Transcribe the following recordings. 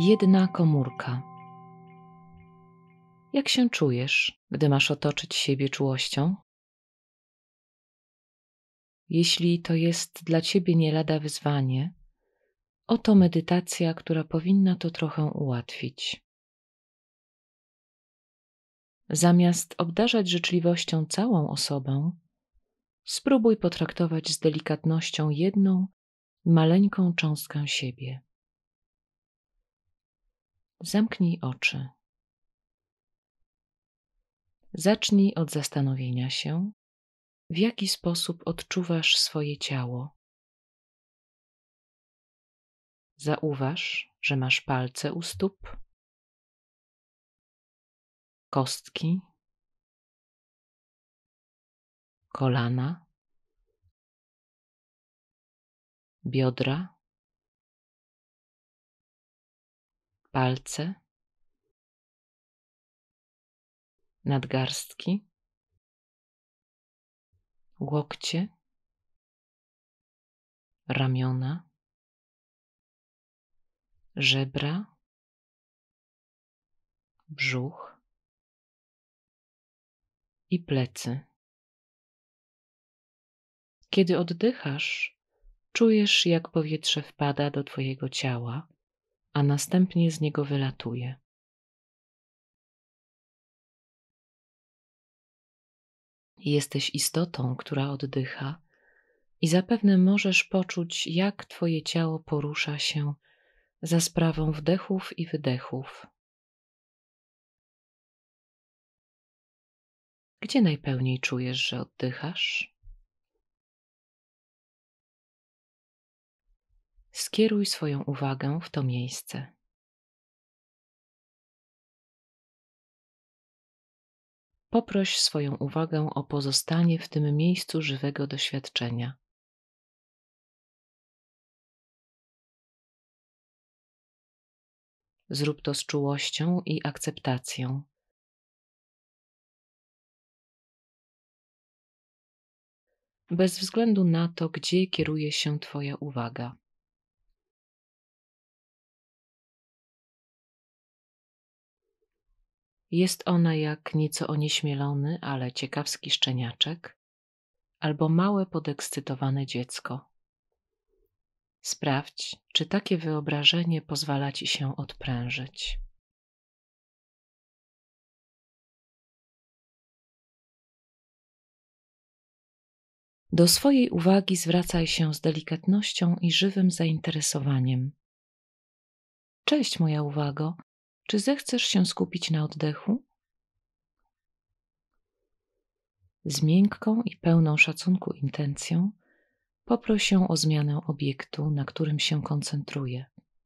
Jedna komórka. Jak się czujesz, gdy masz otoczyć siebie czułością? Jeśli to jest dla ciebie nie lada wyzwanie, oto medytacja, która powinna to trochę ułatwić. Zamiast obdarzać życzliwością całą osobę, spróbuj potraktować z delikatnością jedną, maleńką cząstkę siebie. Zamknij oczy. Zacznij od zastanowienia się, w jaki sposób odczuwasz swoje ciało. Zauważ, że masz palce u stóp, kostki, kolana, biodra, palce, nadgarstki, łokcie, ramiona, żebra, brzuch i plecy. Kiedy oddychasz, czujesz, jak powietrze wpada do twojego ciała, a następnie z niego wylatuje. Jesteś istotą, która oddycha i zapewne możesz poczuć, jak twoje ciało porusza się za sprawą wdechów i wydechów. Gdzie najpełniej czujesz, że oddychasz? Skieruj swoją uwagę w to miejsce. Poproś swoją uwagę o pozostanie w tym miejscu żywego doświadczenia. Zrób to z czułością i akceptacją. Bez względu na to, gdzie kieruje się twoja uwaga. Jest ona jak nieco onieśmielony, ale ciekawski szczeniaczek, albo małe, podekscytowane dziecko. Sprawdź, czy takie wyobrażenie pozwala ci się odprężyć. Do swojej uwagi zwracaj się z delikatnością i żywym zainteresowaniem. Cześć, moja uwago, czy zechcesz się skupić na oddechu? Z miękką i pełną szacunku intencją poproś ją o zmianę obiektu, na którym się koncentruje.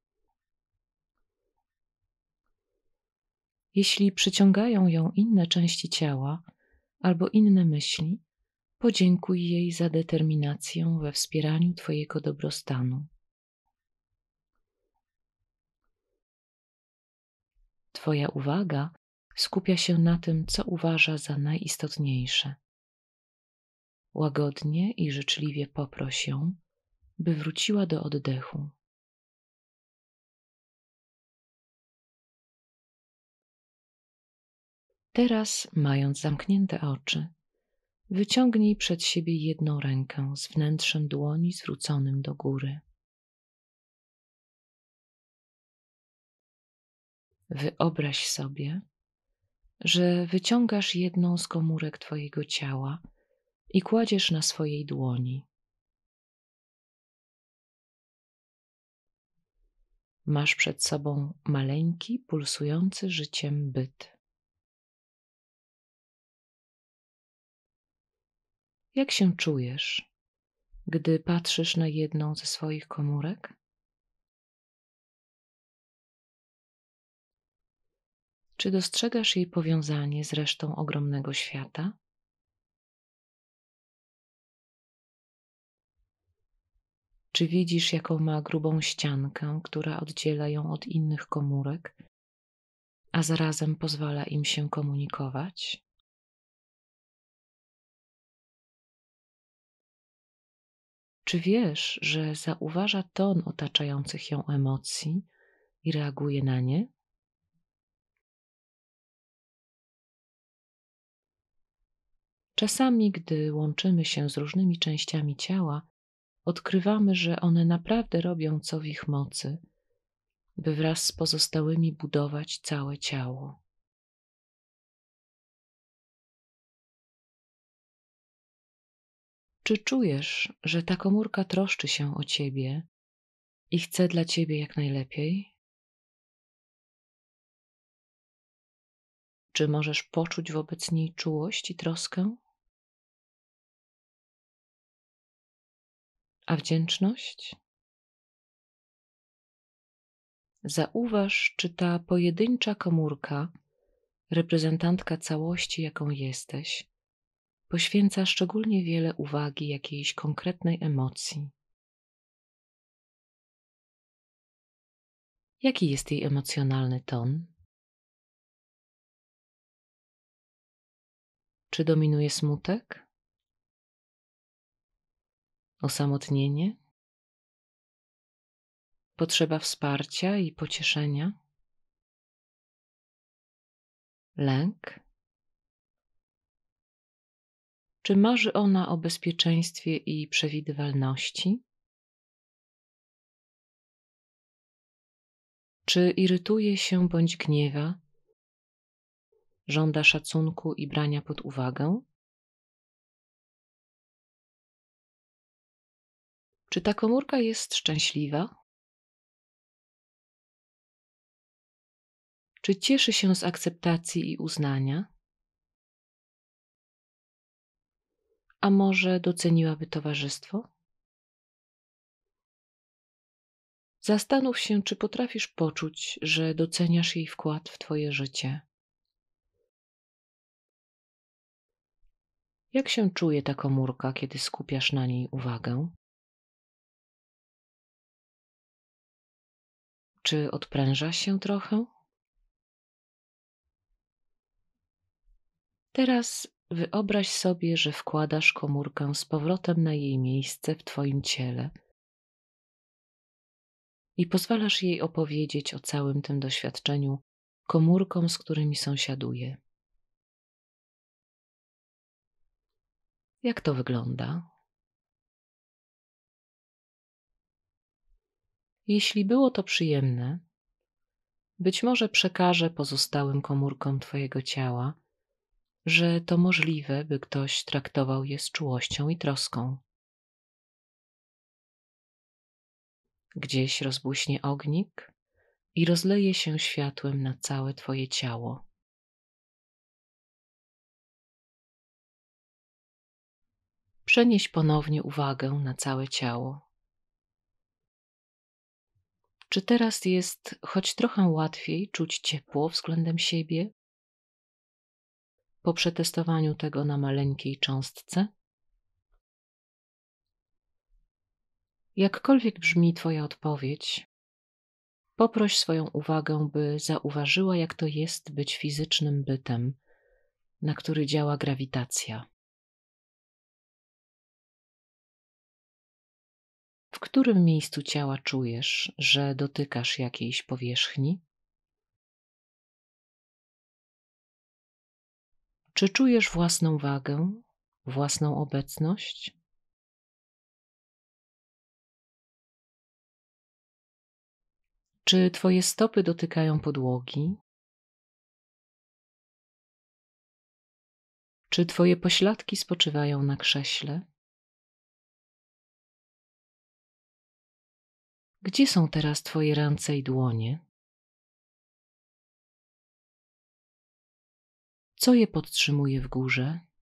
Jeśli przyciągają ją inne części ciała albo inne myśli, podziękuj jej za determinację we wspieraniu twojego dobrostanu. Twoja uwaga skupia się na tym, co uważa za najistotniejsze. Łagodnie i życzliwie poproś ją, by wróciła do oddechu. Teraz, mając zamknięte oczy, wyciągnij przed siebie jedną rękę z wnętrzem dłoni zwróconym do góry. Wyobraź sobie, że wyciągasz jedną z komórek twojego ciała i kładziesz na swojej dłoni. Masz przed sobą maleńki, pulsujący życiem byt. Jak się czujesz, gdy patrzysz na jedną ze swoich komórek? Czy dostrzegasz jej powiązanie z resztą ogromnego świata? Czy widzisz, jaką ma grubą ściankę, która oddziela ją od innych komórek, a zarazem pozwala im się komunikować? Czy wiesz, że zauważa ton otaczających ją emocji i reaguje na nie? Czasami, gdy łączymy się z różnymi częściami ciała, odkrywamy, że one naprawdę robią co w ich mocy, by wraz z pozostałymi budować całe ciało. Czy czujesz, że ta komórka troszczy się o ciebie i chce dla ciebie jak najlepiej? Czy możesz poczuć wobec niej czułość i troskę? A wdzięczność? Zauważ, czy ta pojedyncza komórka, reprezentantka całości, jaką jesteś, poświęca szczególnie wiele uwagi jakiejś konkretnej emocji. Jaki jest jej emocjonalny ton? Czy dominuje smutek? Osamotnienie? Potrzeba wsparcia i pocieszenia? Lęk? Czy marzy ona o bezpieczeństwie i przewidywalności? Czy irytuje się bądź gniewa? Żąda szacunku i brania pod uwagę? Czy ta komórka jest szczęśliwa? Czy cieszy się z akceptacji i uznania? A może doceniłaby towarzystwo? Zastanów się, czy potrafisz poczuć, że doceniasz jej wkład w twoje życie. Jak się czuje ta komórka, kiedy skupiasz na niej uwagę? Czy odpręża się trochę? Teraz wyobraź sobie, że wkładasz komórkę z powrotem na jej miejsce w twoim ciele i pozwalasz jej opowiedzieć o całym tym doświadczeniu komórkom, z którymi sąsiaduje. Jak to wygląda? Jeśli było to przyjemne, być może przekażę pozostałym komórkom twojego ciała, że to możliwe, by ktoś traktował je z czułością i troską. Gdzieś rozbłyśnie ognik i rozleje się światłem na całe twoje ciało. Przenieś ponownie uwagę na całe ciało. Czy teraz jest choć trochę łatwiej czuć ciepło względem siebie po przetestowaniu tego na maleńkiej cząstce? Jakkolwiek brzmi twoja odpowiedź, poproś swoją uwagę, by zauważyła, jak to jest być fizycznym bytem, na który działa grawitacja. W którym miejscu ciała czujesz, że dotykasz jakiejś powierzchni? Czy czujesz własną wagę, własną obecność? Czy twoje stopy dotykają podłogi? Czy twoje pośladki spoczywają na krześle? Gdzie są teraz twoje ręce i dłonie? Co je podtrzymuje w górze?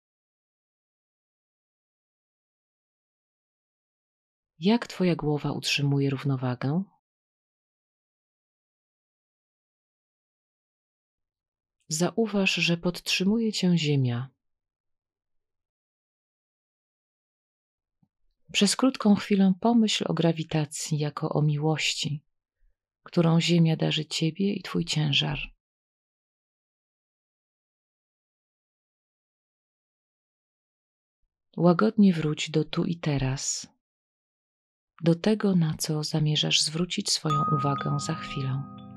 Jak twoja głowa utrzymuje równowagę? Zauważ, że podtrzymuje cię ziemia. Przez krótką chwilę pomyśl o grawitacji jako o miłości, którą ziemia darzy ciebie i twój ciężar. Łagodnie wróć do tu i teraz. do tego, na co zamierzasz zwrócić swoją uwagę za chwilę.